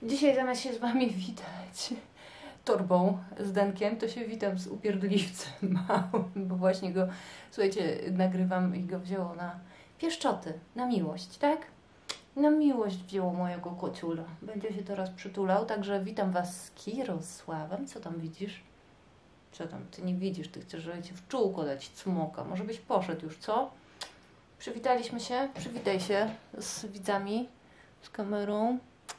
Dzisiaj zamiast się z Wami witać torbą z Denkiem, to się witam z upierdliwcem małym, bo właśnie go, słuchajcie, nagrywam i go wzięło na pieszczoty, na miłość, tak? Na miłość wzięło mojego kociula. Będzie się teraz przytulał, także witam Was z Kirosławem. Co tam widzisz? Co tam? Ty nie widzisz, Ty chcesz, żeby Cię w czółko dać cmoka. Może byś poszedł już, co? Przywitaliśmy się? Przywitaj się z widzami, z kamerą.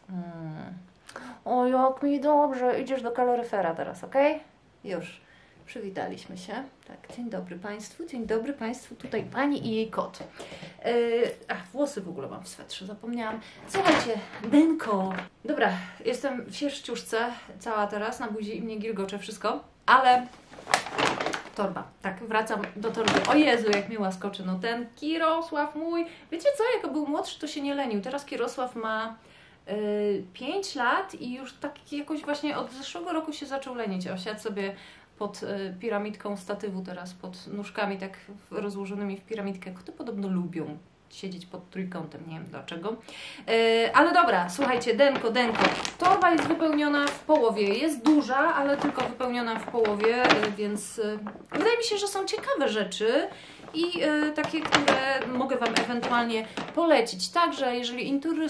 O, jak mi dobrze. Idziesz do kaloryfera teraz, ok? Już. Przywitaliśmy się. Tak, dzień dobry Państwu. Tutaj Pani i jej kot. Włosy w ogóle mam w swetrze, zapomniałam. Słuchajcie, Denko. Dobra, jestem w sierściuszce cała teraz, na buzi i mnie gilgocze wszystko, ale torba. Tak, wracam do torby. O Jezu, jak mi łaskoczy. No ten Kirosław mój. Wiecie co, jak był młodszy, to się nie lenił. Teraz Kirosław ma 5 lat i już tak jakoś właśnie od zeszłego roku się zaczął lenić. Osiadł sobie pod piramidką statywu teraz, pod nóżkami tak rozłożonymi w piramidkę. Koty podobno lubią siedzieć pod trójkątem, nie wiem dlaczego. Ale dobra, słuchajcie, Denko. Torba jest wypełniona w połowie. Jest duża, ale tylko wypełniona w połowie, więc wydaje mi się, że są ciekawe rzeczy i takie, które mogę Wam ewentualnie polecić. Także jeżeli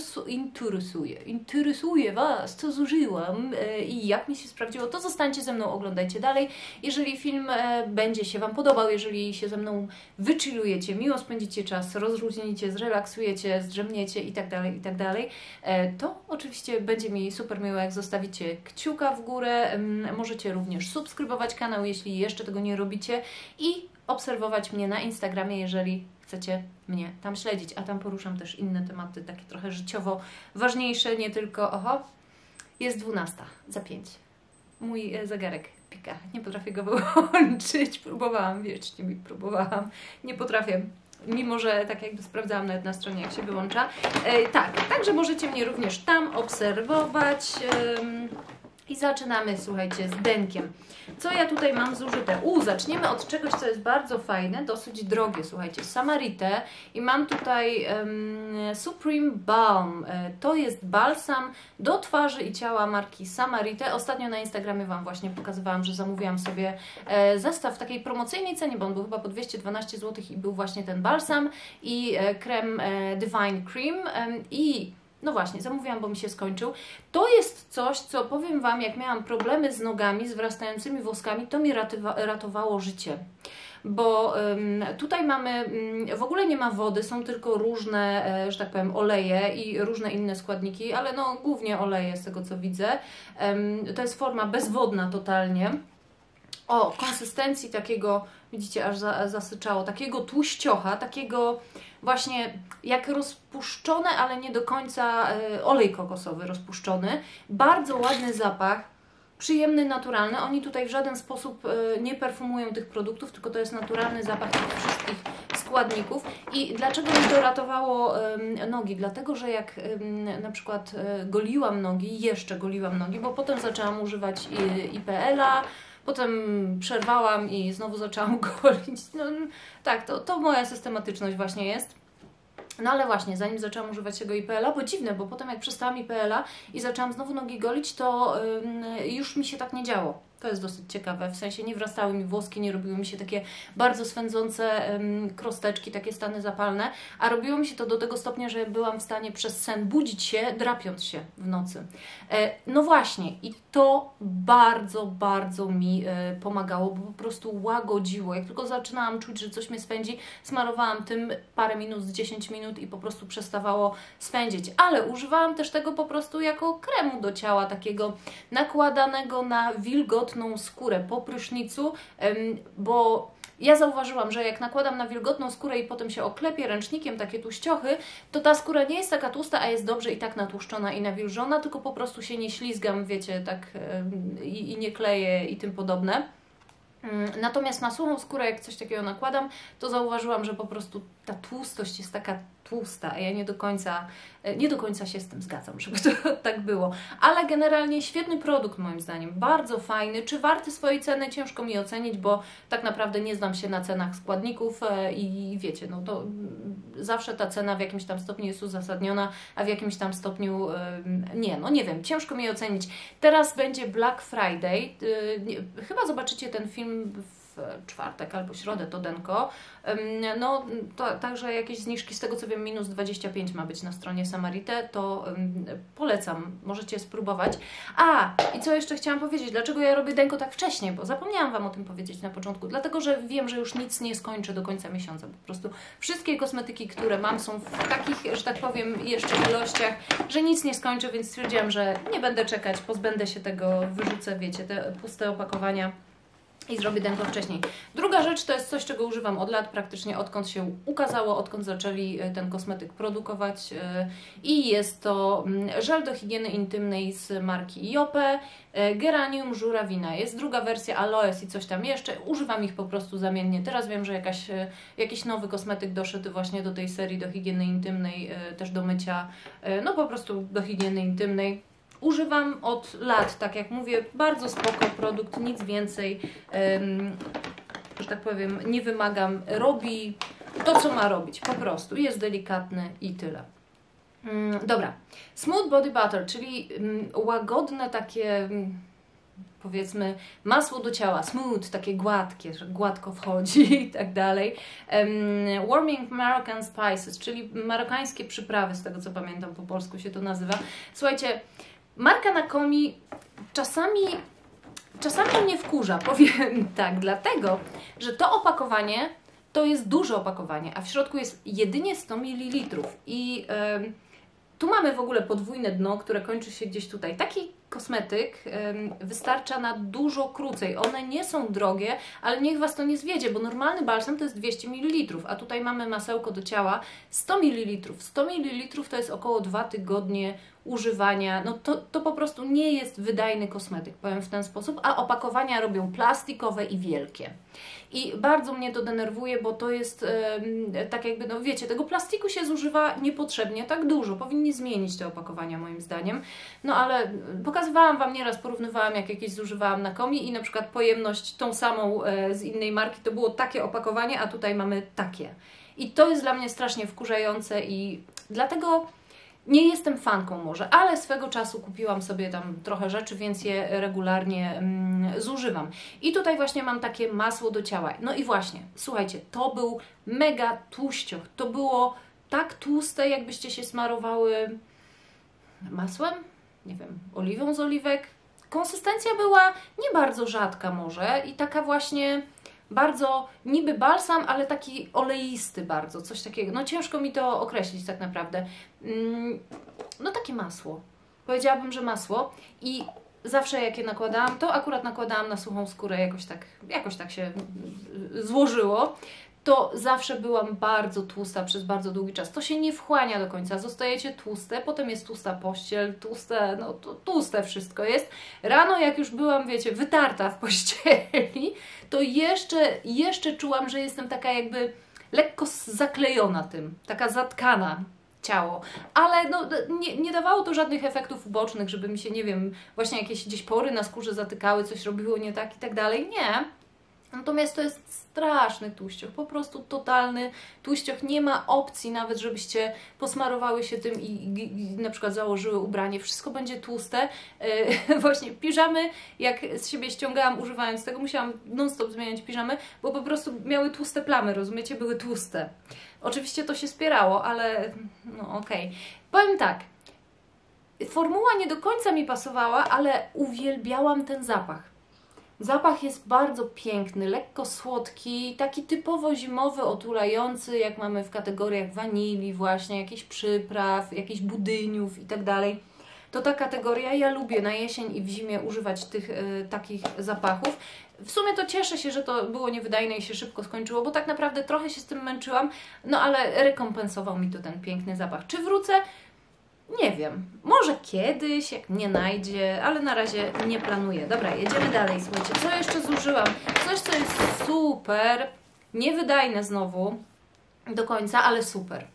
interesuje Was, co zużyłam i jak mi się sprawdziło, to zostańcie ze mną, oglądajcie dalej. Jeżeli film będzie się Wam podobał, jeżeli się ze mną wychillujecie, miło spędzicie czas, rozluźnicie, zrelaksujecie, zdrzemniecie i tak dalej, to oczywiście będzie mi super miło, jak zostawicie kciuka w górę. Możecie również subskrybować kanał, jeśli jeszcze tego nie robicie i obserwować mnie na Instagramie, jeżeli chcecie mnie tam śledzić, a tam poruszam też inne tematy, takie trochę życiowo ważniejsze, nie tylko, jest 12 za 5. Mój zegarek pika, nie potrafię go wyłączyć, próbowałam, wiecznie mi próbowałam, nie potrafię, mimo że tak jakby sprawdzałam nawet na stronie, jak się wyłącza. Także możecie mnie również tam obserwować. I zaczynamy, słuchajcie, z Denkiem. Co ja tutaj mam zużyte? Zaczniemy od czegoś, co jest bardzo fajne, dosyć drogie, słuchajcie, Samaritę. I mam tutaj Supreme Balm. To jest balsam do twarzy i ciała marki Samaritę. Ostatnio na Instagramie Wam właśnie pokazywałam, że zamówiłam sobie zestaw w takiej promocyjnej cenie, bo on był chyba po 212 zł i był właśnie ten balsam i krem Divine Cream no właśnie, zamówiłam, bo mi się skończył. To jest coś, co powiem Wam, jak miałam problemy z nogami, z wyrastającymi włoskami, to mi ratowało życie. Bo tutaj mamy, w ogóle nie ma wody, są tylko różne, że tak powiem, oleje i różne inne składniki, ale no głównie oleje z tego, co widzę. To jest forma bezwodna totalnie. O konsystencji takiego, widzicie, aż zasyczało, takiego tłuściocha, takiego właśnie jak rozpuszczone, ale nie do końca olej kokosowy rozpuszczony. Bardzo ładny zapach, przyjemny, naturalny. Oni tutaj w żaden sposób nie perfumują tych produktów, tylko to jest naturalny zapach tych wszystkich składników. I dlaczego mi to ratowało nogi? Dlatego, że jak na przykład goliłam nogi, jeszcze goliłam nogi, bo potem zaczęłam używać IPL-a, potem przerwałam i znowu zaczęłam golić. No, tak, to moja systematyczność właśnie jest. No ale właśnie, zanim zaczęłam używać tego IPL-a, bo dziwne, bo potem jak przestałam IPL-a i zaczęłam znowu nogi golić, to już mi się tak nie działo. To jest dosyć ciekawe, w sensie nie wrastały mi włoski, nie robiły mi się takie bardzo swędzące krosteczki, takie stany zapalne, a robiło mi się to do tego stopnia, że byłam w stanie przez sen budzić się, drapiąc się w nocy. No właśnie, i to bardzo mi pomagało, bo po prostu łagodziło. Jak tylko zaczynałam czuć, że coś mnie swędzi, smarowałam tym parę minut, 10 minut i po prostu przestawało swędzić. Ale używałam też tego po prostu jako kremu do ciała, takiego nakładanego na wilgotną skórę po prysznicu, bo ja zauważyłam, że jak nakładam na wilgotną skórę i potem się oklepię ręcznikiem, takie tłuściochy, to ta skóra nie jest taka tłusta, a jest dobrze i tak natłuszczona i nawilżona, tylko po prostu się nie ślizgam, wiecie, tak i nie kleję i tym podobne. Natomiast na suchą skórę, jak coś takiego nakładam, to zauważyłam, że po prostu ta tłustość jest taka tłusta, a ja nie do końca Nie do końca się z tym zgadzam, żeby to tak było, ale generalnie świetny produkt moim zdaniem, bardzo fajny. Czy warty swojej ceny? Ciężko mi ocenić, bo tak naprawdę nie znam się na cenach składników i wiecie, no to zawsze ta cena w jakimś tam stopniu jest uzasadniona, a w jakimś tam stopniu nie, no nie wiem, ciężko mi ocenić. Teraz będzie Black Friday, chyba zobaczycie ten film w czwartek albo środę, to denko. No, to, także jakieś zniżki, z tego co wiem, minus 25 ma być na stronie Samarite, to polecam, możecie spróbować. A, i co jeszcze chciałam powiedzieć, dlaczego ja robię denko tak wcześnie, bo zapomniałam Wam o tym powiedzieć na początku, dlatego, że wiem, że już nic nie skończę do końca miesiąca, po prostu wszystkie kosmetyki, które mam, są w takich, że tak powiem, jeszcze ilościach, że nic nie skończę, więc stwierdziłam, że nie będę czekać, pozbędę się tego, wyrzucę, wiecie, te puste opakowania i zrobię denko wcześniej. Druga rzecz to jest coś, czego używam od lat, praktycznie odkąd się ukazało, odkąd zaczęli ten kosmetyk produkować i jest to żel do higieny intymnej z marki Jope, Geranium żurawina. Jest druga wersja aloes i coś tam jeszcze. Używam ich po prostu zamiennie. Teraz wiem, że jakiś nowy kosmetyk doszedł właśnie do tej serii do higieny intymnej, też do mycia, no po prostu do higieny intymnej. Używam od lat, tak jak mówię, bardzo spoko produkt, nic więcej, że tak powiem, nie wymagam, robi to, co ma robić, po prostu, jest delikatny i tyle. Dobra, Smooth Body Butter, czyli łagodne takie, powiedzmy, masło do ciała, smooth, takie gładkie, że gładko wchodzi i tak dalej. Warming Moroccan Spices, czyli marokańskie przyprawy, z tego co pamiętam, po polsku się to nazywa. Słuchajcie, marka Nakomi czasami mnie wkurza, powiem tak, dlatego, że to opakowanie to jest duże opakowanie, a w środku jest jedynie 100 ml i tu mamy w ogóle podwójne dno, które kończy się gdzieś tutaj. Taki kosmetyk wystarcza na dużo krócej. One nie są drogie, ale niech Was to nie zwiedzie, bo normalny balsam to jest 200 ml, a tutaj mamy masełko do ciała 100 ml. 100 ml to jest około 2 tygodnie używania. No to po prostu nie jest wydajny kosmetyk, powiem w ten sposób, a opakowania robią plastikowe i wielkie. I bardzo mnie to denerwuje, bo to jest tak jakby, no wiecie, tego plastiku się zużywa niepotrzebnie tak dużo. Powinni zmienić te opakowania moim zdaniem. No ale pokazywałam Wam nieraz, porównywałam, jak jakieś zużywałam na Komi i na przykład pojemność tą samą z innej marki to było takie opakowanie, a tutaj mamy takie. I to jest dla mnie strasznie wkurzające i dlatego nie jestem fanką może, ale swego czasu kupiłam sobie tam trochę rzeczy, więc je regularnie zużywam. I tutaj właśnie mam takie masło do ciała. No i właśnie, słuchajcie, to był mega tłuścioch. To było tak tłuste, jakbyście się smarowały masłem, nie wiem, oliwą z oliwek. Konsystencja była nie bardzo rzadka może i taka właśnie bardzo niby balsam, ale taki oleisty bardzo, coś takiego. No ciężko mi to określić tak naprawdę. No takie masło. Powiedziałabym, że masło i zawsze jak je nakładałam, to akurat nakładałam na suchą skórę, jakoś tak się złożyło. To zawsze byłam bardzo tłusta przez bardzo długi czas. To się nie wchłania do końca, zostajecie tłuste, potem jest tłusta pościel, tłuste wszystko jest. Rano jak już byłam, wiecie, wytarta w pościeli, to jeszcze czułam, że jestem taka jakby lekko zaklejona tym, taka zatkana ciało, ale no, nie dawało to żadnych efektów ubocznych, żeby mi się, nie wiem, właśnie jakieś gdzieś pory na skórze zatykały, coś robiło nie tak i tak dalej, nie. Natomiast to jest straszny tłuścioch, po prostu totalny tłuścioch. Nie ma opcji nawet, żebyście posmarowały się tym i na przykład założyły ubranie. Wszystko będzie tłuste. Właśnie piżamy, jak z siebie ściągałam używając tego, musiałam non-stop zmieniać piżamy, bo po prostu miały tłuste plamy, rozumiecie? Były tłuste. Oczywiście to się spierało, ale no okej. Powiem tak, formuła nie do końca mi pasowała, ale uwielbiałam ten zapach. Zapach jest bardzo piękny, lekko słodki, taki typowo zimowy, otulający, jak mamy w kategoriach wanilii właśnie, jakichś przypraw, jakichś budyniów i tak dalej. To ta kategoria, ja lubię na jesień i w zimie używać tych takich zapachów. W sumie to cieszę się, że to było niewydajne i się szybko skończyło, bo tak naprawdę trochę się z tym męczyłam, no ale rekompensował mi to ten piękny zapach. Czy wrócę? Nie wiem, może kiedyś, jak nie najdzie, ale na razie nie planuję. Dobra, jedziemy dalej, słuchajcie, co jeszcze zużyłam? Coś, co jest super, niewydajne znowu do końca, ale super.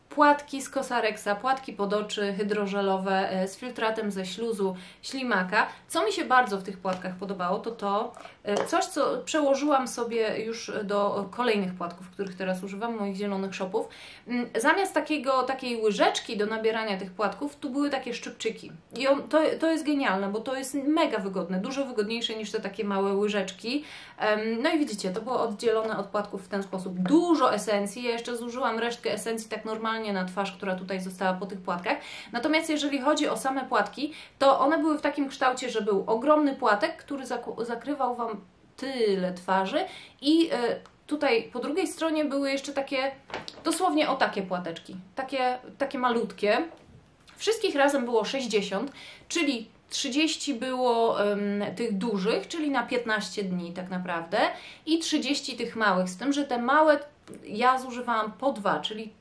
płatki z Cosrxa, płatki pod oczy hydrożelowe z filtratem ze śluzu ślimaka. Co mi się bardzo w tych płatkach podobało, to coś, co przełożyłam sobie już do kolejnych płatków, których teraz używam, moich zielonych shopów. Zamiast takiej łyżeczki do nabierania tych płatków, tu były takie szczypczyki. I to jest genialne, bo to jest mega wygodne, dużo wygodniejsze niż te takie małe łyżeczki. No i widzicie, to było oddzielone od płatków w ten sposób. Dużo esencji, ja jeszcze zużyłam resztkę esencji tak normalnie na twarz, która tutaj została po tych płatkach. Natomiast jeżeli chodzi o same płatki, to one były w takim kształcie, że był ogromny płatek, który zakrywał Wam tyle twarzy i tutaj po drugiej stronie były jeszcze takie, dosłownie o takie płateczki, takie malutkie. Wszystkich razem było 60, czyli 30 było tych dużych, czyli na 15 dni tak naprawdę i 30 tych małych, z tym, że te małe ja zużywałam po 2, czyli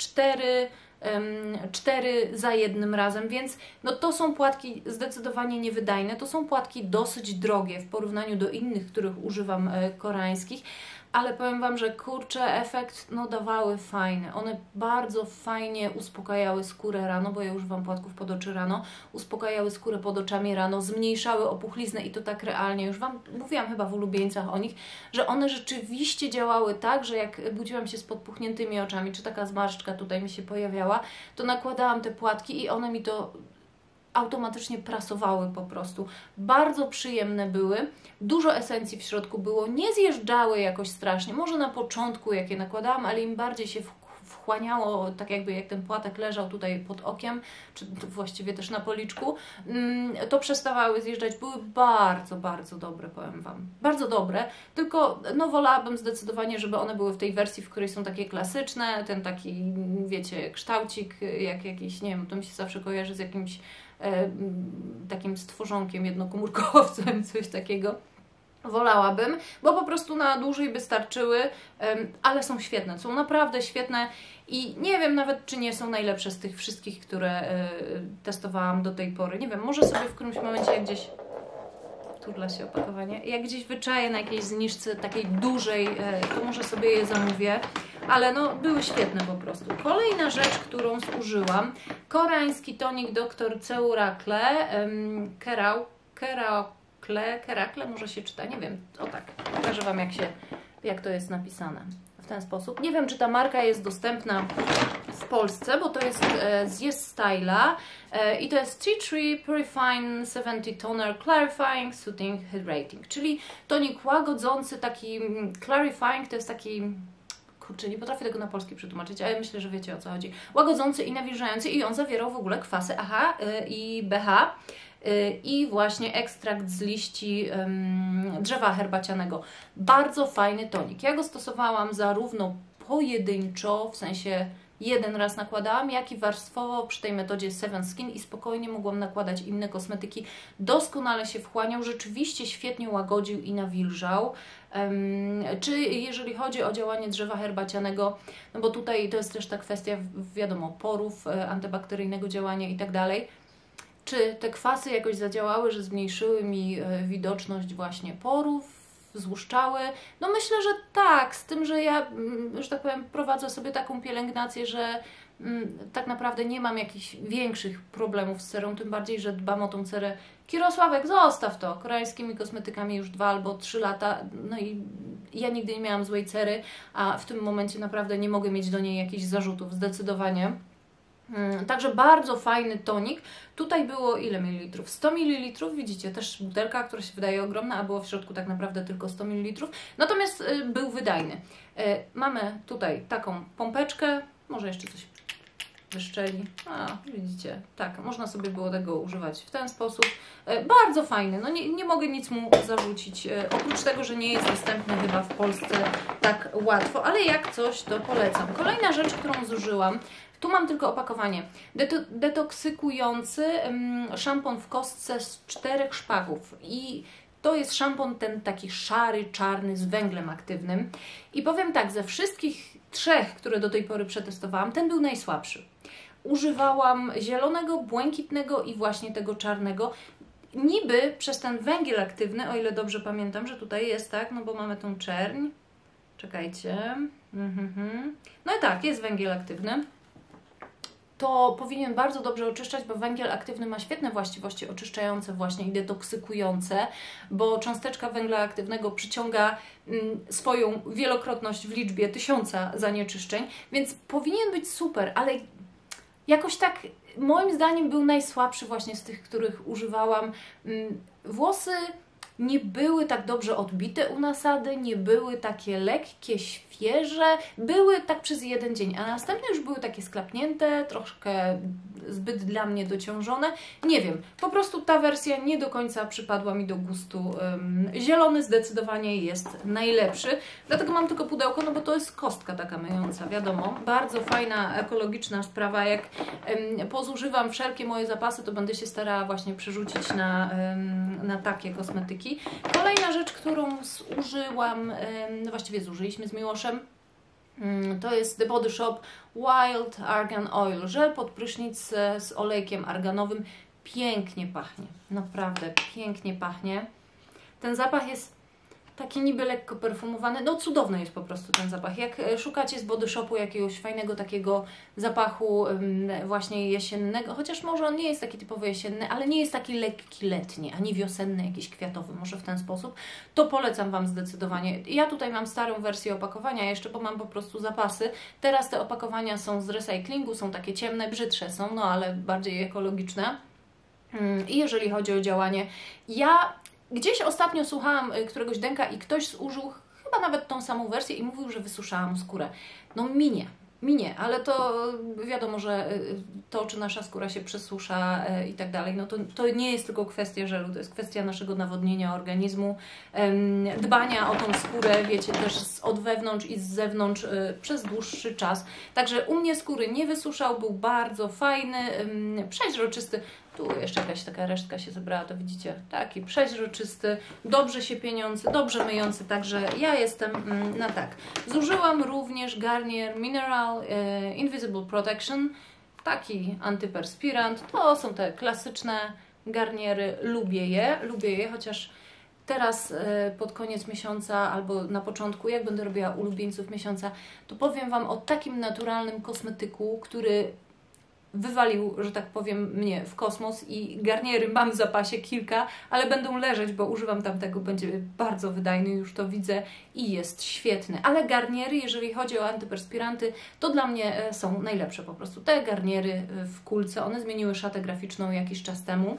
4 za jednym razem, więc no to są płatki zdecydowanie niewydajne, to są płatki dosyć drogie w porównaniu do innych, których używam koreańskich, ale powiem Wam, że kurczę, efekt no dawały fajny. One bardzo fajnie uspokajały skórę rano, bo ja używam płatków pod oczy rano, uspokajały skórę pod oczami rano, zmniejszały opuchliznę i to tak realnie. Już Wam mówiłam chyba w ulubieńcach o nich, że one rzeczywiście działały tak, że jak budziłam się z podpuchniętymi oczami, czy taka zmarszczka tutaj mi się pojawiała, to nakładałam te płatki i one mi to automatycznie prasowały po prostu. Bardzo przyjemne były, dużo esencji w środku było, nie zjeżdżały jakoś strasznie, może na początku jak je nakładałam, ale im bardziej się wchłaniało, tak jakby jak ten płatek leżał tutaj pod okiem, czy właściwie też na policzku, to przestawały zjeżdżać, były bardzo, bardzo dobre, powiem Wam. Bardzo dobre, tylko no wolałabym zdecydowanie, żeby one były w tej wersji, w której są takie klasyczne, ten taki, wiecie, kształcik, jak jakiś, nie wiem, to mi się zawsze kojarzy z jakimś takim stworzonkiem jednokomórkowcem, coś takiego. Wolałabym, bo po prostu na dłużej by starczyły, ale są świetne, są naprawdę świetne i nie wiem nawet, czy nie są najlepsze z tych wszystkich, które testowałam do tej pory. Nie wiem, może sobie w którymś momencie jak gdzieś, turla się opakowanie, jak gdzieś wyczaję na jakiejś zniżce takiej dużej, to może sobie je zamówię, ale no były świetne po prostu. Kolejna rzecz, którą zużyłam, koreański tonik Dr. Ceuracle, Kerakle, może się czyta, nie wiem, o tak, pokażę Wam jak to jest napisane w ten sposób. Nie wiem, czy ta marka jest dostępna w Polsce, bo to jest z Yes Style'a i to jest Tea Tree Purifying 70 Toner Clarifying Soothing Hydrating, czyli tonik łagodzący, taki clarifying, to jest taki, kurczę, nie potrafię tego na polski przetłumaczyć, ale myślę, że wiecie o co chodzi. Łagodzący i nawilżający i on zawierał w ogóle kwasy AHA i BH i właśnie ekstrakt z liści drzewa herbacianego. Bardzo fajny tonik. Ja go stosowałam zarówno pojedynczo, w sensie jeden raz nakładałam, jak i warstwowo przy tej metodzie Seven Skin i spokojnie mogłam nakładać inne kosmetyki. Doskonale się wchłaniał, rzeczywiście świetnie łagodził i nawilżał. Czy jeżeli chodzi o działanie drzewa herbacianego, no bo tutaj to jest też ta kwestia, wiadomo, porów, antybakteryjnego działania i tak dalej. Czy te kwasy jakoś zadziałały, że zmniejszyły mi widoczność właśnie porów, złuszczały? No myślę, że tak, z tym, że ja, że tak powiem, prowadzę sobie taką pielęgnację, że tak naprawdę nie mam jakichś większych problemów z cerą, tym bardziej, że dbam o tą cerę. Kirosławek, zostaw to, koreańskimi kosmetykami już 2 albo 3 lata, no i ja nigdy nie miałam złej cery, a w tym momencie naprawdę nie mogę mieć do niej jakichś zarzutów, zdecydowanie. Także bardzo fajny tonik. Tutaj było ile mililitrów? 100 ml, widzicie, też butelka, która się wydaje ogromna, a było w środku tak naprawdę tylko 100 ml. Natomiast był wydajny. Mamy tutaj taką pompeczkę, może jeszcze coś wyszczeli. Widzicie, tak, można sobie było tego używać w ten sposób. Bardzo fajny, no nie mogę nic mu zarzucić, oprócz tego, że nie jest dostępny chyba w Polsce tak łatwo, ale jak coś, to polecam. Kolejna rzecz, którą zużyłam, tu mam tylko opakowanie. Detoksykujący szampon w kostce z 4 szpagów i to jest szampon ten taki szary, czarny, z węglem aktywnym. I powiem tak, ze wszystkich 3, które do tej pory przetestowałam, ten był najsłabszy. Używałam zielonego, błękitnego i właśnie tego czarnego. Niby przez ten węgiel aktywny, o ile dobrze pamiętam, że tutaj jest tak, no bo mamy tą czerń. Czekajcie. No i tak, jest węgiel aktywny. to powinien bardzo dobrze oczyszczać, bo węgiel aktywny ma świetne właściwości oczyszczające właśnie i detoksykujące, bo cząsteczka węgla aktywnego przyciąga swoją wielokrotność w liczbie 1000 zanieczyszczeń, więc powinien być super, ale jakoś tak moim zdaniem był najsłabszy właśnie z tych, których używałam. Włosy nie były tak dobrze odbite u nasady, nie były takie lekkie, świeże, były tak przez jeden dzień, a następne już były takie sklapnięte, troszkę zbyt dla mnie dociążone. Nie wiem, po prostu ta wersja nie do końca przypadła mi do gustu. Zielony zdecydowanie jest najlepszy, dlatego mam tylko pudełko, no bo to jest kostka taka myjąca, wiadomo. Bardzo fajna, ekologiczna sprawa. Jak pozużywam wszelkie moje zapasy, to będę się starała właśnie przerzucić na takie kosmetyki. Kolejna rzecz, którą zużyłam, właściwie zużyliśmy z Miłoszem, to jest The Body Shop Wild Argan Oil, żel pod prysznic z olejkiem arganowym. Pięknie pachnie, naprawdę pięknie pachnie. Ten zapach jest taki niby lekko perfumowany, no cudowny jest po prostu ten zapach. Jak szukacie z Body Shopu jakiegoś fajnego takiego zapachu właśnie jesiennego, chociaż może on nie jest taki typowo jesienny, ale nie jest taki lekki letni, ani wiosenny, jakiś kwiatowy, może w ten sposób, to polecam Wam zdecydowanie. Ja tutaj mam starą wersję opakowania jeszcze, bo mam po prostu zapasy. Teraz te opakowania są z recyklingu, są takie ciemne, brzydsze są, no ale bardziej ekologiczne. I jeżeli chodzi o działanie, ja gdzieś ostatnio słuchałam któregoś denka i ktoś zużył chyba nawet tą samą wersję i mówił, że wysuszałam skórę. No minie, ale to wiadomo, że to, czy nasza skóra się przesusza i tak dalej, no to nie jest tylko kwestia żelu, to jest kwestia naszego nawodnienia organizmu, dbania o tą skórę, wiecie, też od wewnątrz i z zewnątrz przez dłuższy czas. Także u mnie skóry nie wysuszał, był bardzo fajny, przeźroczysty. Tu jeszcze jakaś taka resztka się zebrała, to widzicie, taki przeźroczysty, dobrze się pieniący, dobrze myjący, także ja jestem na tak. Zużyłam również Garnier Mineral Invisible Protection, taki antyperspirant. To są te klasyczne Garniery, lubię je, chociaż teraz pod koniec miesiąca albo na początku, jak będę robiła ulubieńców miesiąca, to powiem Wam o takim naturalnym kosmetyku, który wywalił, że tak powiem, mnie w kosmos i Garniery mam w zapasie kilka, ale będą leżeć, bo używam tamtego, będzie bardzo wydajny, już to widzę i jest świetny. Ale Garniery, jeżeli chodzi o antyperspiranty, to dla mnie są najlepsze po prostu. Te Garniery w kulce, one zmieniły szatę graficzną jakiś czas temu,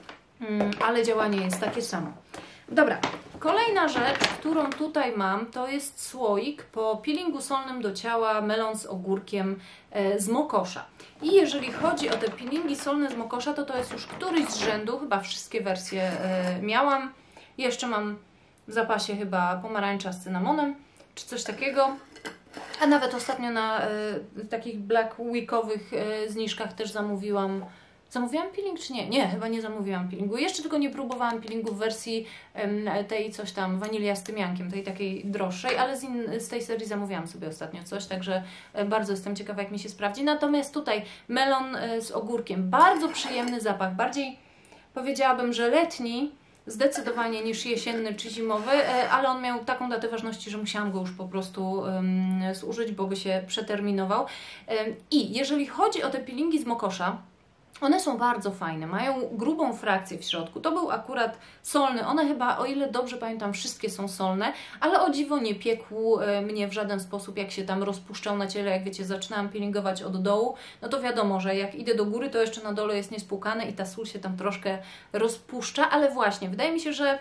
ale działanie jest takie samo. Dobra, kolejna rzecz, którą tutaj mam, to jest słoik po peelingu solnym do ciała melon z ogórkiem z Mokosza. I jeżeli chodzi o te peelingi solne z Mokosza, to jest już któryś z rzędu, chyba wszystkie wersje miałam. Jeszcze mam w zapasie chyba pomarańcza z cynamonem, czy coś takiego. A nawet ostatnio na takich Black Weekowych zniżkach też zamówiłam. Zamówiłam peeling czy nie? Nie, chyba nie zamówiłam peelingu. Jeszcze tylko nie próbowałam peelingu w wersji tej coś tam, wanilia z tymiankiem, tej takiej droższej, ale z tej serii zamówiłam sobie ostatnio coś, także bardzo jestem ciekawa, jak mi się sprawdzi. Natomiast tutaj melon z ogórkiem, bardzo przyjemny zapach, bardziej powiedziałabym, że letni, zdecydowanie niż jesienny czy zimowy, ale on miał taką datę ważności, że musiałam go już po prostu zużyć, bo by się przeterminował. I jeżeli chodzi o te peelingi z Mokosza, one są bardzo fajne, mają grubą frakcję w środku. To był akurat solny, one chyba, o ile dobrze pamiętam, wszystkie są solne, ale o dziwo nie piekł mnie w żaden sposób, jak się tam rozpuszczał na ciele. Jak wiecie, zaczynałam peelingować od dołu, no to wiadomo, że jak idę do góry, to jeszcze na dole jest niespłukane i ta sól się tam troszkę rozpuszcza, ale właśnie, wydaje mi się, że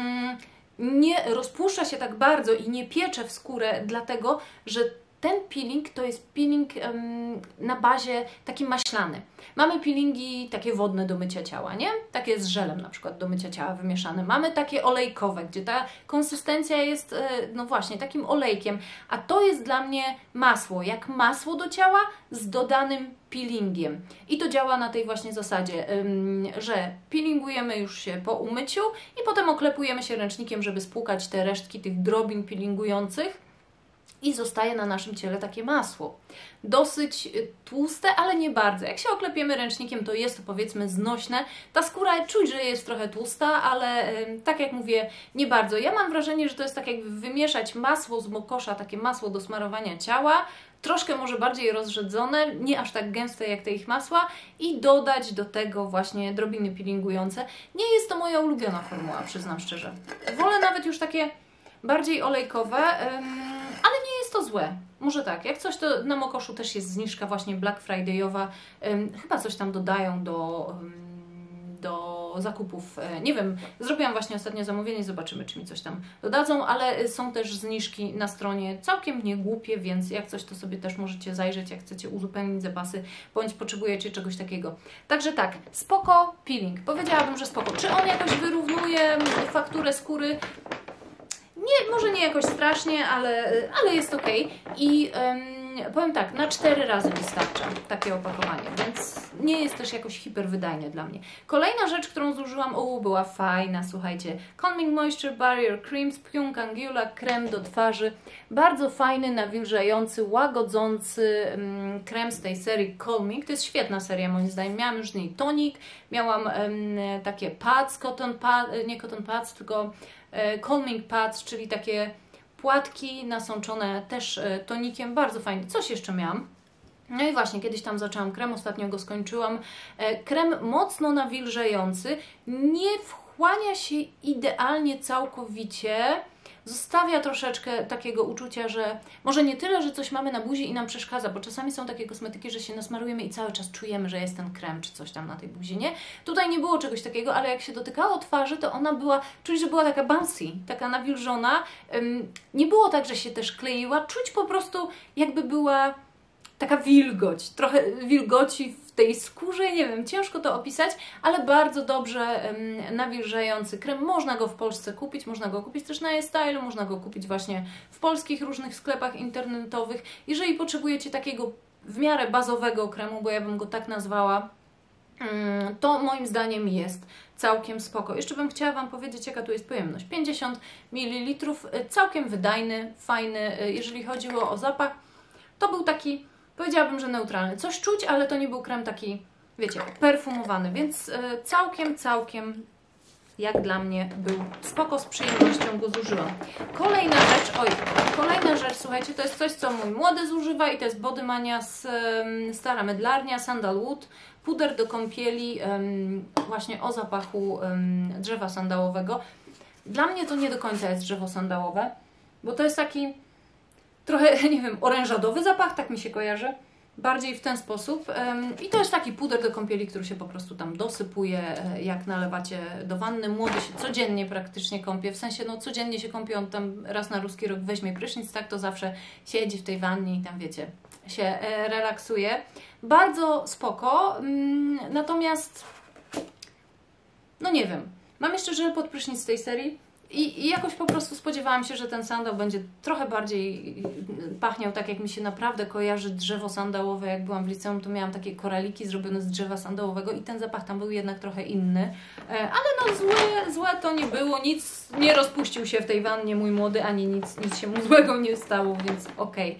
nie rozpuszcza się tak bardzo i nie piecze w skórę, dlatego, że ten peeling to jest peeling na bazie takim maślany. Mamy peelingi takie wodne do mycia ciała, nie? Takie z żelem na przykład do mycia ciała wymieszane. Mamy takie olejkowe, gdzie ta konsystencja jest, no właśnie, takim olejkiem. A to jest dla mnie masło, jak masło do ciała z dodanym peelingiem. I to działa na tej właśnie zasadzie, że peelingujemy już się po umyciu i potem oklepujemy się ręcznikiem, żeby spłukać te resztki tych drobin peelingujących. I zostaje na naszym ciele takie masło. Dosyć tłuste, ale nie bardzo. Jak się oklepiemy ręcznikiem, to jest to, powiedzmy, znośne. Ta skóra czuć, że jest trochę tłusta, ale tak jak mówię, nie bardzo. Ja mam wrażenie, że to jest tak jakby wymieszać masło z Mokosza, takie masło do smarowania ciała troszkę może bardziej rozrzedzone, nie aż tak gęste jak te ich masła i dodać do tego właśnie drobiny peelingujące. Nie jest to moja ulubiona formuła, przyznam szczerze. Wolę nawet już takie bardziej olejkowe, ale nie jest to złe. Może tak, jak coś to na Mokoszu też jest zniżka właśnie Black Friday'owa. Chyba coś tam dodają do zakupów. Nie wiem, zrobiłam właśnie ostatnio zamówienie, zobaczymy, czy mi coś tam dodadzą, ale są też zniżki na stronie całkiem niegłupie, więc jak coś, to sobie też możecie zajrzeć, jak chcecie uzupełnić zapasy, bądź potrzebujecie czegoś takiego. Także tak, spoko peeling. Powiedziałabym, że spoko. Czy on jakoś wyrównuje fakturę skóry? Nie, może nie jakoś strasznie, ale jest ok. I powiem tak, na 4 razy wystarcza takie opakowanie, więc nie jest też jakoś hiperwydajne dla mnie. Kolejna rzecz, którą zużyłam, była fajna, słuchajcie. Calming Moisture Barrier Cream z Pyung Angula, krem do twarzy. Bardzo fajny, nawilżający, łagodzący krem z tej serii Calming. To jest świetna seria moim zdaniem. Miałam już z niej tonik, miałam takie pads, nie cotton pads, tylko calming pads, czyli takie płatki nasączone też tonikiem, bardzo fajnie. Coś jeszcze miałam. No i właśnie, kiedyś tam zaczęłam krem, ostatnio go skończyłam. Krem mocno nawilżający, nie wchłania się idealnie całkowicie, zostawia troszeczkę takiego uczucia, że może nie tyle, że coś mamy na buzi i nam przeszkadza, bo czasami są takie kosmetyki, że się nasmarujemy i cały czas czujemy, że jest ten krem czy coś tam na tej buzi, nie? Tutaj nie było czegoś takiego, ale jak się dotykało twarzy, to ona była, czuć, że była taka bouncy, taka nawilżona. Nie było tak, że się też kleiła, czuć po prostu jakby była taka wilgoć, trochę wilgoci w tej skórze, nie wiem, ciężko to opisać, ale bardzo dobrze nawilżający krem. Można go w Polsce kupić, można go kupić też na eStyle, można go kupić właśnie w polskich różnych sklepach internetowych. Jeżeli potrzebujecie takiego w miarę bazowego kremu, bo ja bym go tak nazwała, to moim zdaniem jest całkiem spoko. Jeszcze bym chciała Wam powiedzieć, jaka tu jest pojemność. 50 ml, całkiem wydajny, fajny. Jeżeli chodziło o zapach, to był taki, powiedziałabym, że neutralny. Coś czuć, ale to nie był krem taki, wiecie, perfumowany, więc całkiem jak dla mnie był spoko, z przyjemnością go zużyłam. Kolejna rzecz, słuchajcie, to jest coś, co mój młody zużywa i to jest Body Mania z Stara Mydlarnia, Sandalwood, puder do kąpieli właśnie o zapachu drzewa sandałowego. Dla mnie to nie do końca jest drzewo sandałowe, bo to jest taki trochę, nie wiem, orężadowy zapach, tak mi się kojarzy. Bardziej w ten sposób. I to jest taki puder do kąpieli, który się po prostu tam dosypuje, jak nalewacie do wanny. Młody się codziennie praktycznie kąpie, w sensie no codziennie się kąpie, on tam raz na ruski rok weźmie prysznic, tak to zawsze siedzi w tej wannie i tam wiecie, się relaksuje. Bardzo spoko, natomiast no nie wiem, mam jeszcze żel pod prysznic z tej serii. I jakoś po prostu spodziewałam się, że ten sandał będzie trochę bardziej pachniał tak, jak mi się naprawdę kojarzy drzewo sandałowe. Jak byłam w liceum, to miałam takie koraliki zrobione z drzewa sandałowego i ten zapach tam był jednak trochę inny. Ale no złe to nie było, nic nie rozpuścił się w tej wannie mój młody, ani nic się mu złego nie stało, więc okej.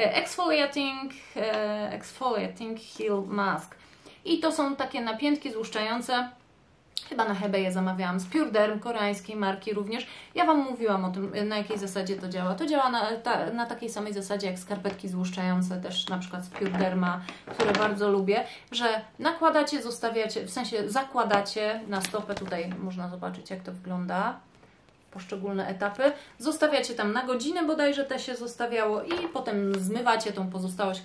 Exfoliating Heal Mask. I to są takie napiętki złuszczające. Chyba na Hebei je zamawiałam, z Pure Derm, koreańskiej marki również. Ja Wam mówiłam o tym, na jakiej zasadzie to działa. To działa na takiej samej zasadzie jak skarpetki złuszczające, też na przykład z Pure Derma, które bardzo lubię, że nakładacie, zostawiacie, w sensie zakładacie na stopę, tutaj można zobaczyć, jak to wygląda, poszczególne etapy. Zostawiacie tam na godzinę bodajże te się zostawiało i potem zmywacie tą pozostałość,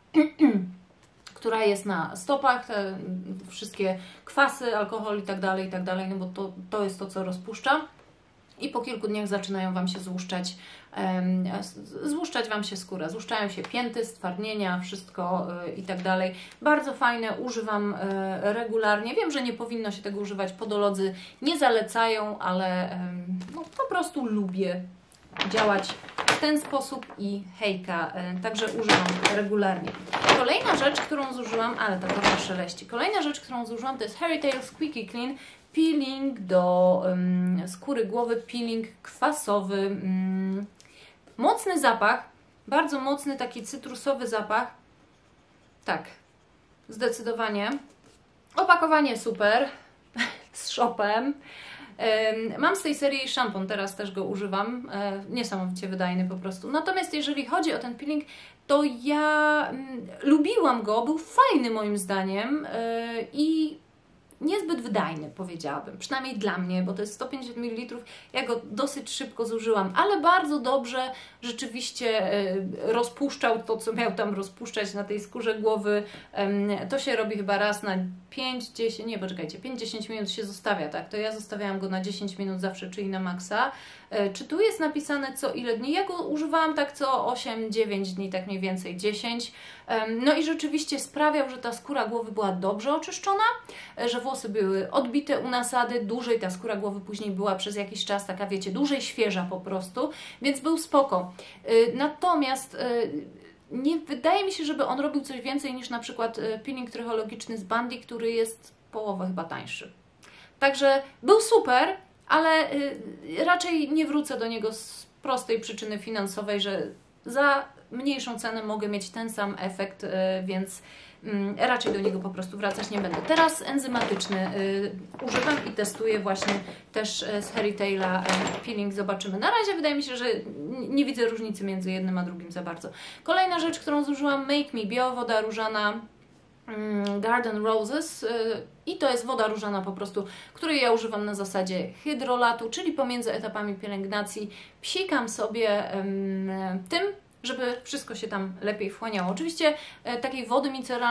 która jest na stopach, te wszystkie kwasy, alkohol i tak dalej, no bo to jest to, co rozpuszcza. I po kilku dniach zaczynają Wam się złuszczać Wam się skóra. Złuszczają się pięty, stwardnienia, wszystko i tak dalej. Bardzo fajne, używam regularnie. Wiem, że nie powinno się tego używać, podolodzy nie zalecają, ale no, po prostu lubię działać w ten sposób i hejka, także używam regularnie. Kolejna rzecz, którą zużyłam, ale ta trochę szeleści. Kolejna rzecz, którą zużyłam, to jest Hairy Tail Squeaky Clean peeling do skóry głowy, peeling kwasowy. Mocny zapach, bardzo mocny, taki cytrusowy zapach. Tak, zdecydowanie. Opakowanie super. z shopem. Mam z tej serii szampon, teraz też go używam, niesamowicie wydajny po prostu. Natomiast jeżeli chodzi o ten peeling, to ja lubiłam go, był fajny moim zdaniem i niezbyt wydajny, powiedziałabym, przynajmniej dla mnie, bo to jest 150 ml, ja go dosyć szybko zużyłam, ale bardzo dobrze rzeczywiście rozpuszczał to, co miał tam rozpuszczać na tej skórze głowy. To się robi chyba raz na 5-10, nie, poczekajcie, 5-10 minut się zostawia, tak? To ja zostawiałam go na 10 minut zawsze, czyli na maksa. Czy tu jest napisane co ile dni? Ja go używałam tak co 8-9 dni, tak mniej więcej 10. No i rzeczywiście sprawiał, że ta skóra głowy była dobrze oczyszczona, że włosy były odbite u nasady, dłużej ta skóra głowy później była przez jakiś czas taka, wiecie, dłużej świeża po prostu, więc był spoko. Natomiast nie wydaje mi się, żeby on robił coś więcej niż na przykład peeling trychologiczny z Bundy, który jest połowę chyba tańszy. Także był super, ale raczej nie wrócę do niego z prostej przyczyny finansowej, że za mniejszą cenę mogę mieć ten sam efekt, więc raczej do niego po prostu wracać nie będę. Teraz enzymatyczny używam i testuję właśnie też z Hairy Taila peeling. Zobaczymy. Na razie wydaje mi się, że nie widzę różnicy między jednym a drugim za bardzo. Kolejna rzecz, którą zużyłam, Make Me Bio, woda różana Garden Roses i to jest woda różana po prostu, której ja używam na zasadzie hydrolatu, czyli pomiędzy etapami pielęgnacji psikam sobie tym, żeby wszystko się tam lepiej wchłaniało. Oczywiście takiej wody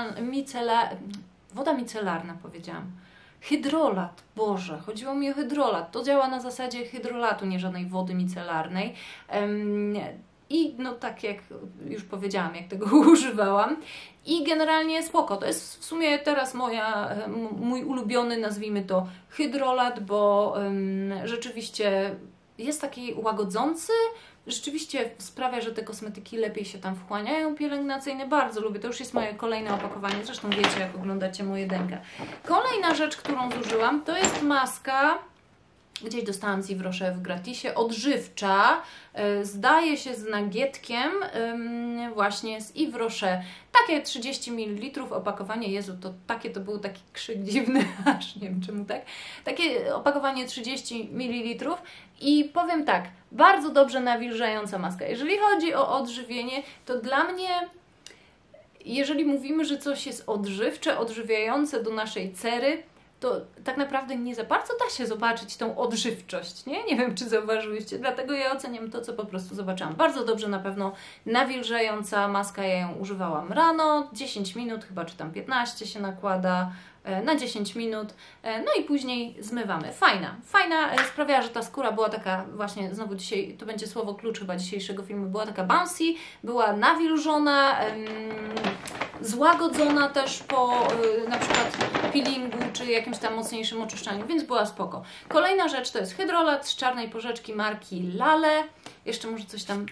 woda micelarna powiedziałam. Hydrolat, Boże, chodziło mi o hydrolat. To działa na zasadzie hydrolatu, nie żadnej wody micelarnej. I no tak jak już powiedziałam, jak tego używałam. I generalnie spoko. To jest w sumie teraz mój ulubiony, nazwijmy to, hydrolat, bo rzeczywiście jest taki łagodzący, rzeczywiście sprawia, że te kosmetyki lepiej się tam wchłaniają pielęgnacyjne. Bardzo lubię. To już jest moje kolejne opakowanie. Zresztą wiecie, jak oglądacie moje denka. Kolejna rzecz, którą zużyłam, to jest maska. Gdzieś dostałam z Yves Rocher w gratisie, odżywcza, zdaje się z nagietkiem, właśnie z Yves Rocher. Takie 30 ml opakowanie, Jezu, to takie to był taki krzyk dziwny, aż nie wiem czemu tak. Takie opakowanie 30 ml i powiem tak, bardzo dobrze nawilżająca maska. Jeżeli chodzi o odżywienie, to dla mnie, jeżeli mówimy, że coś jest odżywcze, odżywiające do naszej cery, to tak naprawdę nie za bardzo da się zobaczyć tą odżywczość, nie? Nie wiem, czy zauważyłyście, dlatego ja oceniam to, co po prostu zobaczyłam. Bardzo dobrze na pewno nawilżająca maska, ja ją używałam rano, 10 minut, chyba czy tam 15 się nakłada, na 10 minut, no i później zmywamy. Fajna, sprawiała, że ta skóra była taka właśnie, znowu dzisiaj, to będzie słowo klucz chyba dzisiejszego filmu, była taka bouncy, była nawilżona, złagodzona też po na przykład peelingu czy jakimś tam mocniejszym oczyszczaniu, więc była spoko. Kolejna rzecz to jest hydrolat z czarnej porzeczki marki Lale. Jeszcze może coś tam,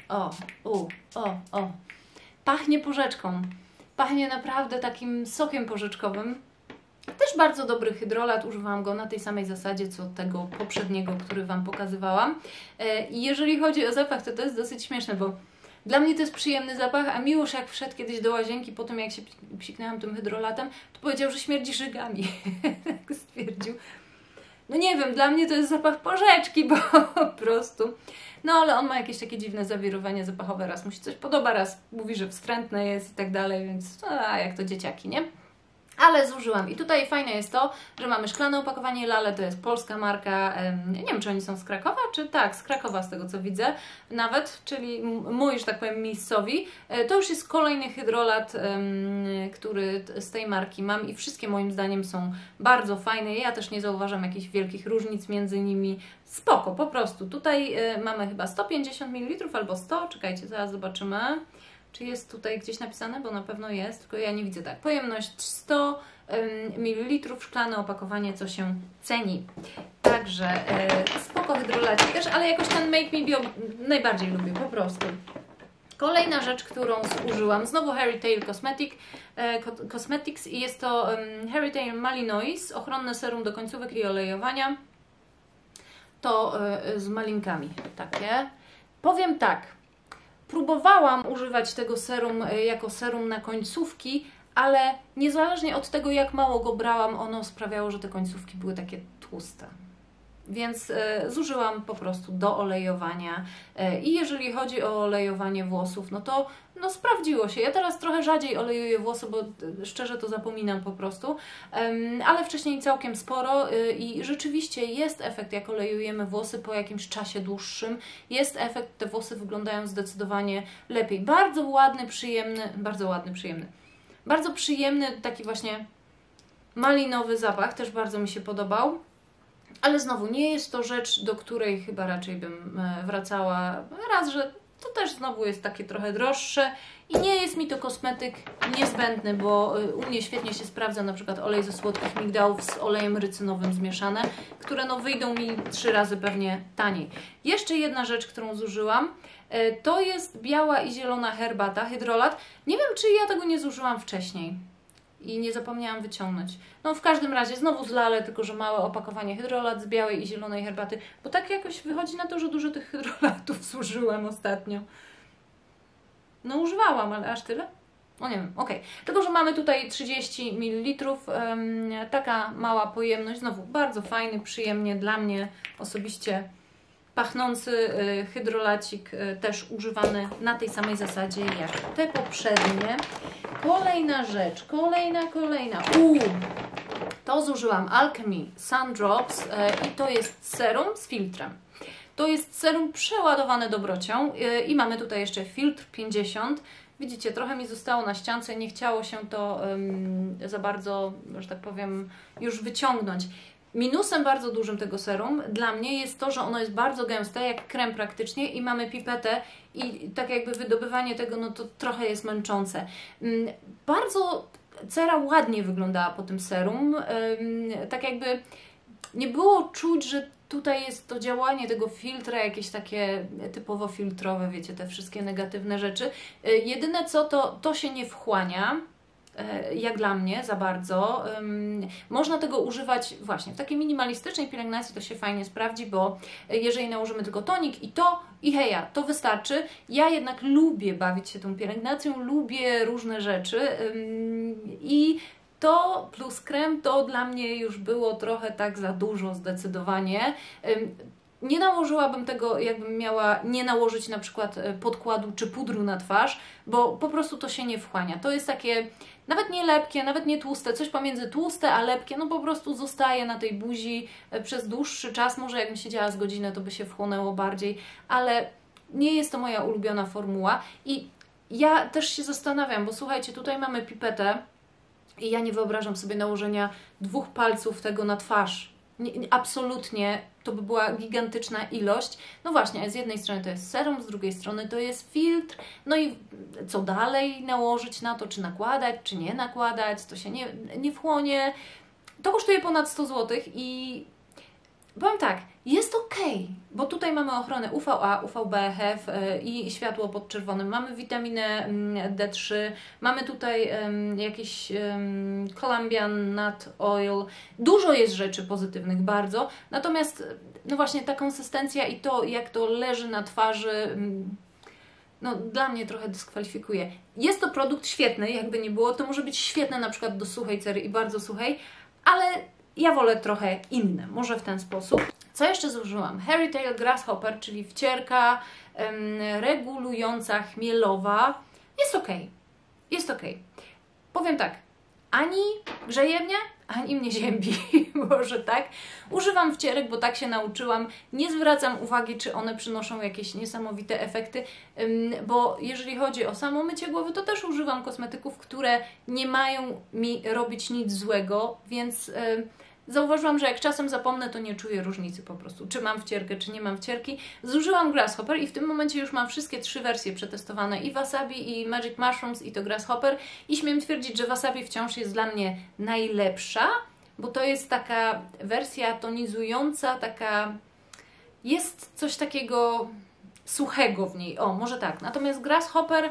pachnie porzeczką. Pachnie naprawdę takim sokiem porzeczkowym. Też bardzo dobry hydrolat, używałam go na tej samej zasadzie, co tego poprzedniego, który Wam pokazywałam. I jeżeli chodzi o zapach, to jest dosyć śmieszne, bo dla mnie to jest przyjemny zapach, a Miłosz jak wszedł kiedyś do łazienki po tym, jak się psiknęłam tym hydrolatem, to powiedział, że śmierdzi żygami. Tak stwierdził. No nie wiem, dla mnie to jest zapach porzeczki po prostu. No ale on ma jakieś takie dziwne zawirowanie zapachowe, raz mu się coś podoba, raz mówi, że wstrętne jest i tak dalej, więc jak to dzieciaki, nie? Ale zużyłam. I tutaj fajne jest to, że mamy szklane opakowanie Lale, to jest polska marka, nie wiem, czy oni są z Krakowa, czy tak, z Krakowa z tego co widzę nawet, czyli mój, że tak powiem, miejscowi. To już jest kolejny hydrolat, który z tej marki mam i wszystkie moim zdaniem są bardzo fajne. Ja też nie zauważam jakichś wielkich różnic między nimi. Spoko, po prostu. Tutaj mamy chyba 150 ml albo 100, czekajcie, zaraz zobaczymy. Czy jest tutaj gdzieś napisane? Bo na pewno jest, tylko ja nie widzę tak. Pojemność 100 ml, szklane opakowanie, co się ceni. Także spoko hydrolacik też, ale jakoś ten Make Me Bio najbardziej lubię, po prostu. Kolejna rzecz, którą zużyłam, znowu Hairy Tail Cosmetics i jest to Hairy Tail Malinois, ochronne serum do końcówek i olejowania. To z malinkami takie. Powiem tak. Próbowałam używać tego serum jako serum na końcówki, ale niezależnie od tego, jak mało go brałam, ono sprawiało, że te końcówki były takie tłuste. Więc zużyłam po prostu do olejowania. I jeżeli chodzi o olejowanie włosów, no to sprawdziło się. Ja teraz trochę rzadziej olejuję włosy, bo szczerze to zapominam po prostu, ale wcześniej całkiem sporo i rzeczywiście jest efekt, jak olejujemy włosy po jakimś czasie dłuższym. Jest efekt, te włosy wyglądają zdecydowanie lepiej. Bardzo ładny, przyjemny, bardzo przyjemny, taki właśnie malinowy zapach, też bardzo mi się podobał. Ale znowu, nie jest to rzecz, do której chyba raczej bym wracała. Raz, że to też znowu jest takie trochę droższe i nie jest mi to kosmetyk niezbędny, bo u mnie świetnie się sprawdza na przykład olej ze słodkich migdałów z olejem rycynowym zmieszane, które wyjdą mi 3 razy pewnie taniej. Jeszcze jedna rzecz, którą zużyłam, to jest biała i zielona herbata, hydrolat. Nie wiem, czy ja tego nie zużyłam wcześniej i nie zapomniałam wyciągnąć. No w każdym razie znowu z Lale, tylko że małe opakowanie hydrolat z białej i zielonej herbaty, bo tak jakoś wychodzi na to, że dużo tych hydrolatów zużyłam ostatnio. No używałam, ale aż tyle? No nie wiem, okej. Tylko że mamy tutaj 30 ml, taka mała pojemność, znowu bardzo fajny, przyjemnie dla mnie osobiście pachnący hydrolacik, też używany na tej samej zasadzie jak te poprzednie. Kolejna rzecz, kolejna. To zużyłam Alchemy Sun Drops i to jest serum z filtrem. To jest serum przeładowane dobrocią i mamy tutaj jeszcze filtr 50. Widzicie, trochę mi zostało na ściance, nie chciało się to za bardzo, że tak powiem, już wyciągnąć. Minusem bardzo dużym tego serum dla mnie jest to, że ono jest bardzo gęste, jak krem praktycznie i mamy pipetę i tak jakby wydobywanie tego, no to trochę jest męczące. Bardzo cera ładnie wyglądała po tym serum, tak jakby nie było czuć, że tutaj jest to działanie tego filtra jakieś takie typowo filtrowe, wiecie, te wszystkie negatywne rzeczy. Jedyne co, to się nie wchłania, jak dla mnie, za bardzo. Można tego używać właśnie w takiej minimalistycznej pielęgnacji, to się fajnie sprawdzi, bo jeżeli nałożymy tylko tonik i heja, to wystarczy. Ja jednak lubię bawić się tą pielęgnacją, lubię różne rzeczy i to plus krem to dla mnie już było trochę tak za dużo zdecydowanie. Nie nałożyłabym tego, jakbym miała nie nałożyć na przykład podkładu czy pudru na twarz, bo po prostu to się nie wchłania. To jest takie nawet nie lepkie, nawet nie tłuste, coś pomiędzy tłuste a lepkie, no po prostu zostaje na tej buzi przez dłuższy czas. Może jakbym siedziała z godzinę, to by się wchłonęło bardziej, ale nie jest to moja ulubiona formuła i ja też się zastanawiam, bo słuchajcie, tutaj mamy pipetę i ja nie wyobrażam sobie nałożenia 2 palców tego na twarz. Absolutnie to by była gigantyczna ilość. No właśnie, z jednej strony to jest serum, z drugiej strony to jest filtr. No i co dalej nałożyć na to, czy nakładać, czy nie nakładać, to się nie wchłonie. To kosztuje ponad 100 zł i powiem tak, jest ok, bo tutaj mamy ochronę UVA, UVB-HF i światło podczerwonym, mamy witaminę D3, mamy tutaj jakiś Columbian Nut Oil, dużo jest rzeczy pozytywnych bardzo, natomiast no właśnie ta konsystencja i to jak to leży na twarzy, no dla mnie trochę dyskwalifikuje. Jest to produkt świetny, jakby nie było, to może być świetne na przykład do suchej cery i bardzo suchej, ale ja wolę trochę inne, może w ten sposób. Co jeszcze zużyłam? Hairy Tail Grasshopper, czyli wcierka regulująca chmielowa. Jest ok. Jest ok. Powiem tak, ani grzeje mnie, ani mnie ziębi, może tak. Używam wcierek, bo tak się nauczyłam. Nie zwracam uwagi, czy one przynoszą jakieś niesamowite efekty, bo jeżeli chodzi o samo mycie głowy, to też używam kosmetyków, które nie mają mi robić nic złego, więc zauważyłam, że jak czasem zapomnę, to nie czuję różnicy po prostu, czy mam wcierkę, czy nie mam wcierki. Zużyłam Grasshopper i w tym momencie już mam wszystkie 3 wersje przetestowane, i Wasabi, i Magic Mushrooms, i to Grasshopper, i śmiem twierdzić, że Wasabi wciąż jest dla mnie najlepsza, bo to jest taka wersja tonizująca, taka, jest coś takiego suchego w niej, o może tak. Natomiast Grasshopper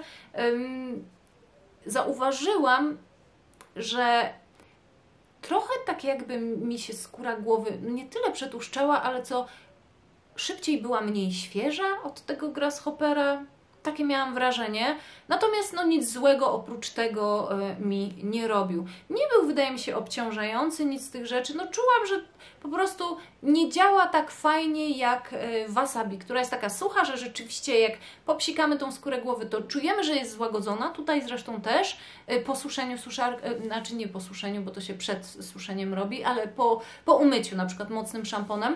zauważyłam, że trochę tak jakby mi się skóra głowy nie tyle przetłuszczała, ale co szybciej była mniej świeża od tego Grasshoppera. takie miałam wrażenie. Natomiast no nic złego oprócz tego mi nie robił. Nie był, wydaje mi się, obciążający, nic z tych rzeczy. No czułam, że po prostu nie działa tak fajnie jak wasabi, która jest taka sucha, że rzeczywiście jak popsikamy tą skórę głowy, to czujemy, że jest złagodzona. Tutaj zresztą też po suszeniu znaczy nie po suszeniu, bo to się przed suszeniem robi, ale po umyciu na przykład mocnym szamponem.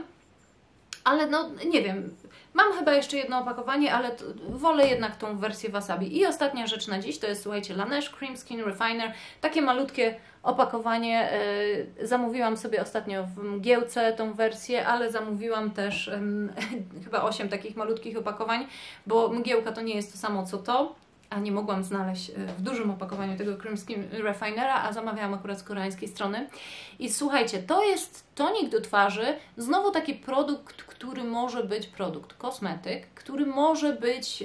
Ale no, nie wiem, mam chyba jeszcze jedno opakowanie, ale wolę jednak tą wersję wasabi. I ostatnia rzecz na dziś to jest, słuchajcie, Laneige Cream Skin Refiner. Takie malutkie opakowanie. Zamówiłam sobie ostatnio w mgiełce tą wersję, ale zamówiłam też chyba 8 takich malutkich opakowań, bo mgiełka to nie jest to samo co to. A nie mogłam znaleźć w dużym opakowaniu tego Cream Skin Refinera, a zamawiałam akurat z koreańskiej strony. I słuchajcie, to jest tonik do twarzy, znowu taki produkt, który może być kosmetyk, który może być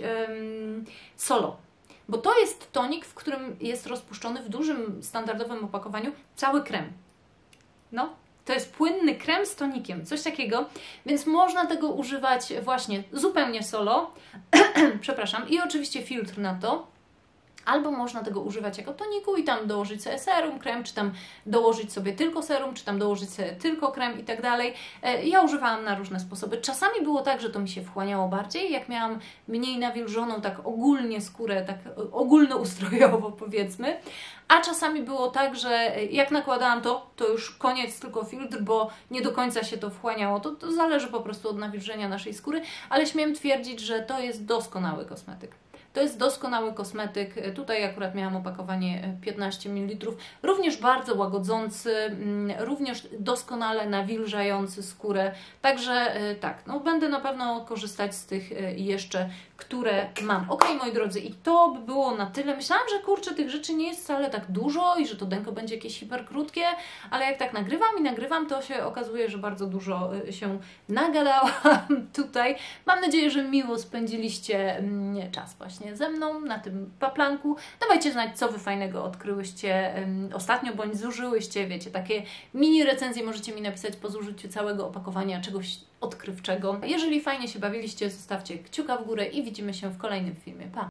solo. Bo to jest tonik, w którym jest rozpuszczony w dużym, standardowym opakowaniu cały krem. No, to jest płynny krem z tonikiem, coś takiego, więc można tego używać właśnie zupełnie solo, przepraszam, i oczywiście filtr na to, albo można tego używać jako toniku i tam dołożyć sobie serum, krem, czy tam dołożyć sobie tylko serum, czy tam dołożyć sobie tylko krem i tak dalej. Ja używałam na różne sposoby. Czasami było tak, że to mi się wchłaniało bardziej, jak miałam mniej nawilżoną tak ogólnie skórę, tak ogólnoustrojowo powiedzmy, a czasami było tak, że jak nakładałam to już koniec, tylko filtr, bo nie do końca się to wchłaniało. To zależy po prostu od nawilżenia naszej skóry, ale śmiem twierdzić, że to jest doskonały kosmetyk. To jest doskonały kosmetyk. Tutaj akurat miałam opakowanie 15 ml. Również bardzo łagodzący, również doskonale nawilżający skórę. Także tak, no będę na pewno korzystać z tych jeszcze, które mam. Ok, moi drodzy, i to by było na tyle. Myślałam, że kurczę, tych rzeczy nie jest wcale tak dużo i że to denko będzie jakieś hiperkrótkie, ale jak tak nagrywam, to się okazuje, że bardzo dużo się nagadałam tutaj. Mam nadzieję, że miło spędziliście czas właśnie ze mną na tym paplanku. Dawajcie znać, co Wy fajnego odkryłyście ostatnio, bądź zużyłyście, wiecie, takie mini recenzje możecie mi napisać po zużyciu całego opakowania czegoś odkrywczego. Jeżeli fajnie się bawiliście, zostawcie kciuka w górę i widzimy się w kolejnym filmie. Pa!